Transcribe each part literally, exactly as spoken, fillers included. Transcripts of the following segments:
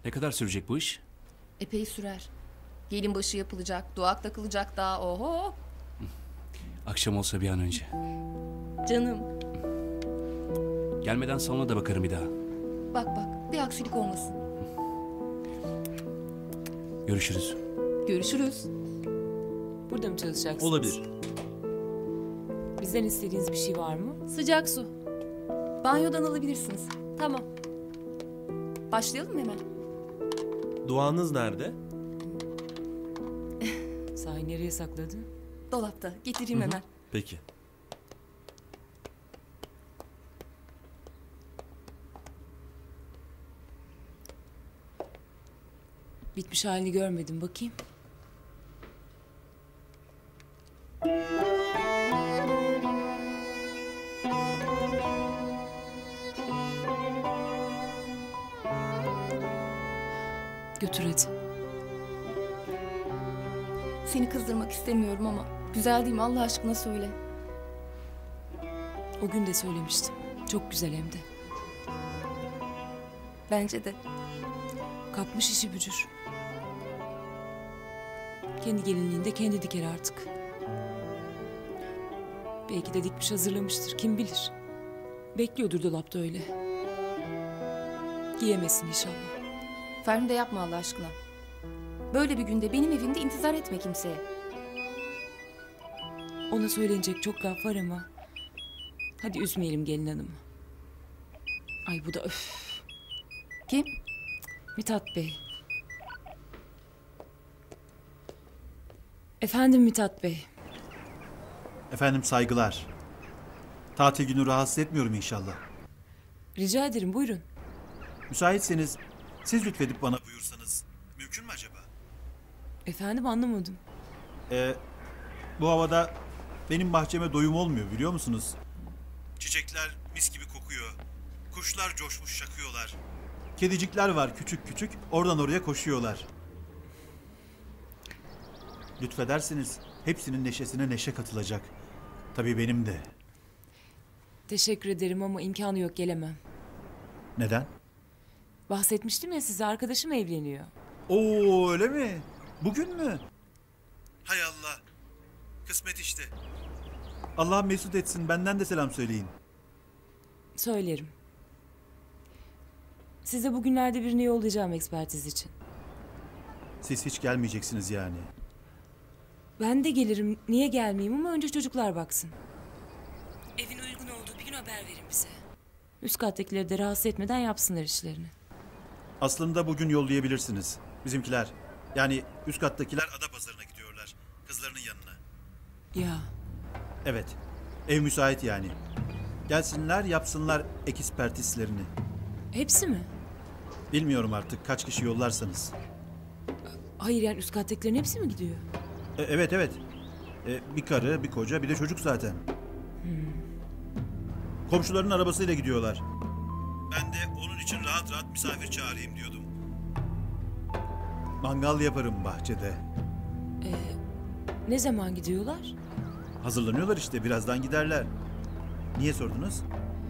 Ne kadar sürecek bu iş? Epey sürer. Gelin başı yapılacak, duak takılacak daha, oho. Akşam olsa bir an önce. Canım, Gelmeden salona da bakarım bir daha. bak bak, bir aksilik olmasın. Görüşürüz. Görüşürüz. Burada mı çalışacaksınız? Olabilir. Bizden istediğiniz bir şey var mı? Sıcak su. Banyodan alabilirsiniz. Tamam. Başlayalım mı hemen? Duanız nerede? Sahi nereye sakladın? Dolapta. Getireyim hemen. Peki. Bitmiş halini görmedim, bakayım. Götür hadi. Seni kızdırmak istemiyorum ama güzel değil mi, Allah aşkına söyle. O gün de söylemiştim. Çok güzel hem de. Bence de. Kapmış işi bücür. Kendi gelinliğinde kendi diker artık. Belki de dikmiş hazırlamıştır, kim bilir. Bekliyordur dolapta öyle. Giyemesin inşallah. Ferhunde yapma Allah aşkına. Böyle bir günde benim evimde intizar etme kimseye. Ona söylenecek çok laf var ama... Hadi üzmeyelim gelin hanımı. Ay bu da öf. Kim? Mithat Bey. Efendim Mithat Bey. Efendim saygılar. Tatil günü rahatsız etmiyorum inşallah. Rica ederim, buyurun. Müsaitseniz siz lütfedip bana buyursanız mümkün mü acaba? Efendim, anlamadım. Ee, bu havada benim bahçeme doyum olmuyor biliyor musunuz? Çiçekler mis gibi kokuyor. Kuşlar coşmuş şakıyorlar. Kedicikler var küçük küçük, oradan oraya koşuyorlar. Lütfederseniz hepsinin neşesine neşe katılacak. Tabii benim de. Teşekkür ederim ama imkanı yok, gelemem. Neden? Bahsetmiştim ya size, arkadaşım evleniyor. Oo öyle mi? Bugün mü? Hay Allah. Kısmet işte. Allah mesut etsin. Benden de selam söyleyin. Söylerim. Size bugünlerde birini yollayacağım ekspertiz için. Siz hiç gelmeyeceksiniz yani. Ben de gelirim, niye gelmeyeyim, ama önce çocuklar baksın. Evin uygun olduğu bir gün haber verin bize. Üst kattakileri de rahatsız etmeden yapsınlar işlerini. Aslında bugün yollayabilirsiniz. Bizimkiler. Yani üst kattakiler ada pazarına gidiyorlar. Kızlarının yanına. Ya, Evet. Ev müsait yani. Gelsinler yapsınlar ek ekspertizlerini. hepsi mi? Bilmiyorum artık kaç kişi yollarsanız. Hayır, yani üst kattakilerin hepsi mi gidiyor? E, evet evet. E, bir karı, bir koca, bir de çocuk zaten. Komşuların arabasıyla gidiyorlar. Ben de onun için rahat rahat misafir çağırayım diyordum. Mangal yaparım bahçede. Ne zaman gidiyorlar? Hazırlanıyorlar işte, birazdan giderler. Niye sordunuz?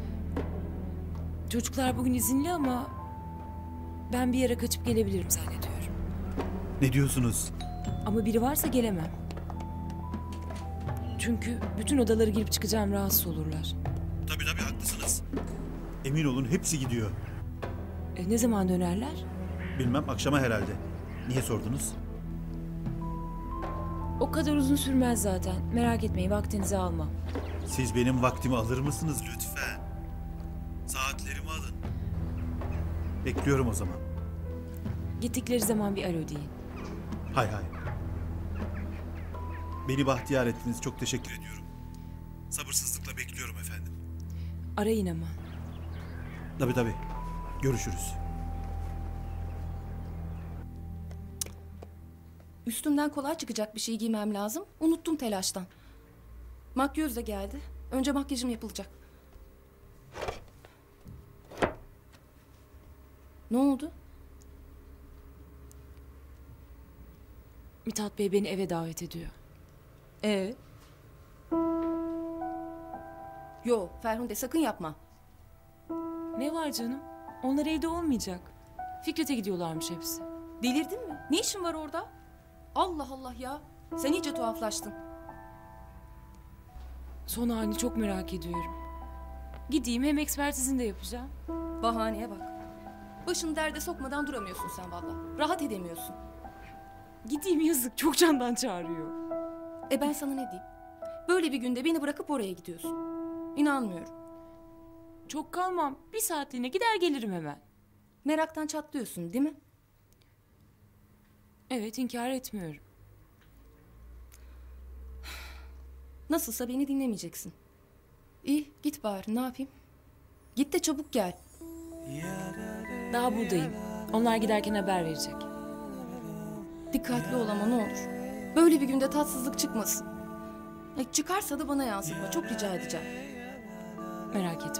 Çocuklar bugün izinli ama... Ben bir yere kaçıp gelebilirim zannediyorum. Ne diyorsunuz? Ama biri varsa gelemem. Çünkü bütün odaları girip çıkacağım, rahatsız olurlar. Tabii tabii haklısınız. Emin olun hepsi gidiyor. E, ne zaman dönerler? Bilmem, akşama herhalde. Niye sordunuz? O kadar uzun sürmez zaten. Merak etmeyin, vaktinizi almam. Siz benim vaktimi alır mısınız lütfen? Saatlerimi alın. Bekliyorum o zaman. Gittikleri zaman bir alo deyin. Hay hay. Beni bahtiyar ettiniz. Çok teşekkür ediyorum. Sabırsızlıkla bekliyorum efendim. Arayın ama. Tabii tabii. Görüşürüz. Üstümden kolay çıkacak bir şey giymem lazım. Unuttum telaştan. Makyöz de geldi. Önce makyajım yapılacak. Ne oldu? Mithat Bey beni eve davet ediyor. Ee? Yo Ferhunde, sakın yapma. Ne var canım? Onlar evde olmayacak. Fikret'e gidiyorlarmış hepsi. Delirdin mi? Ne işin var orada? Allah Allah ya. Sen iyice tuhaflaştın. Son halini çok merak ediyorum. Gideyim hem ekspertizini de yapacağım. Bahaneye bak. Başını derde sokmadan duramıyorsun sen valla. Rahat edemiyorsun. Gideyim yazık çok candan çağırıyor. E ben sana ne diyeyim? Böyle bir günde beni bırakıp oraya gidiyorsun. İnanmıyorum. Çok kalmam. Bir saatliğine gider gelirim hemen. Meraktan çatlıyorsun değil mi? Evet inkar etmiyorum. Nasılsa beni dinlemeyeceksin. İyi git bari ne yapayım? Git de çabuk gel. Daha buradayım. Onlar giderken haber verecek. Dikkatli ol ama ne olur. Böyle bir günde tatsızlık çıkmasın. Ay, çıkarsa da bana yansıtma. Çok rica edeceğim. Merak etme.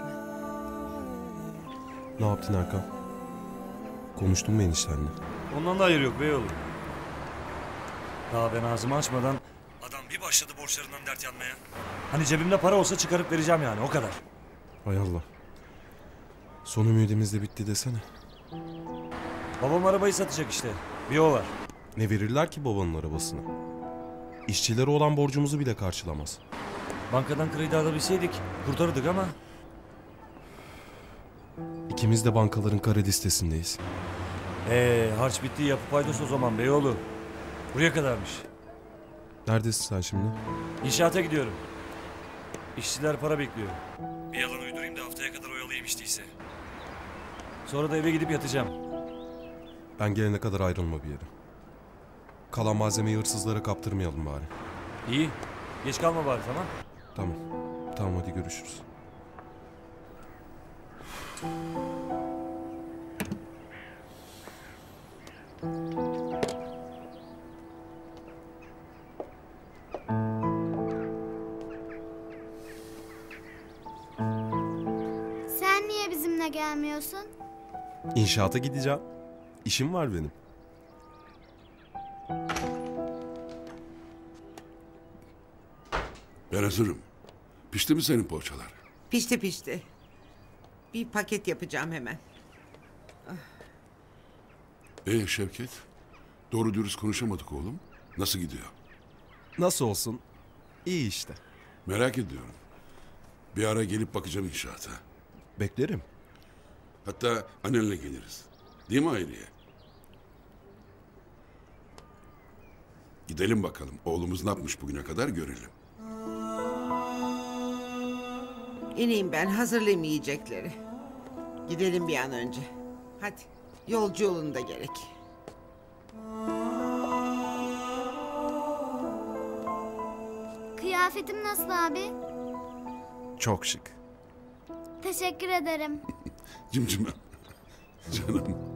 Ne yaptın Erkan? Konuştun mu eniştenle? Ondan da hayır yok bey oğlum. Daha ben ağzımı açmadan adam bir başladı borçlarından dert yanmaya. Hani cebimde para olsa çıkarıp vereceğim yani o kadar. Hay Allah. Son ümidimiz de bitti desene. Babam arabayı satacak işte. Bir o var. Ne verirler ki babanın arabasını? İşçilere olan borcumuzu bile karşılamaz. Bankadan kredi alabilseydik kurtarırdık ama. İkimiz de bankaların kara listesindeyiz. Ee, harç bitti yapı paydos o zaman beyoğlu. Buraya kadarmış. Neredesin sen şimdi? İnşaata gidiyorum. İşçiler para bekliyor. Bir yalan uydurayım da haftaya kadar oyalayayım işte ise. Sonra da eve gidip yatacağım. Ben gelene kadar ayrılma bir yere. Kalan malzemeyi hırsızlara kaptırmayalım bari. İyi. Geç kalma bari tamam. Tamam. Tamam hadi görüşürüz. Sen niye bizimle gelmiyorsun? İnşaata gideceğim. İşim var benim. Ben hazırım. Pişti mi senin poğaçalar? Pişti pişti. Bir paket yapacağım hemen. Ee Şevket? Doğru dürüst konuşamadık oğlum. Nasıl gidiyor? Nasıl olsun? İyi işte. Merak ediyorum. Bir ara gelip bakacağım inşaata. Beklerim. Hatta annenle geliriz. Değil mi Hayriye? Gidelim bakalım. Oğlumuz ne yapmış bugüne kadar görelim. İneyim ben hazırlayayım yiyecekleri. Gidelim bir an önce. Hadi yolcu yolunda gerek. Kıyafetim nasıl abi? Çok şık. Teşekkür ederim. Cimcimem. Canım.